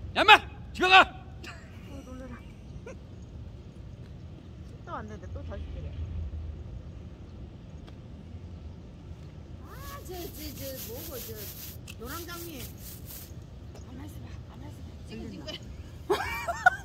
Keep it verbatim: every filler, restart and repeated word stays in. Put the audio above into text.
야마 집에 가. 어, 놀래라. 또 안 되는데 또 다시 때려. 아, 저, 저, 저, 뭐고, 저, 노랑장미. 가만 있어봐, 가만 있어봐. 찍어진 거야.